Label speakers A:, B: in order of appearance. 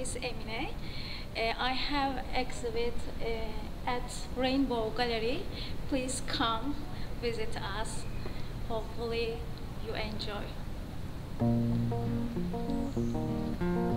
A: is Emine. I have exhibit at Rainbow Gallery. Please come visit us. Hopefully you enjoy.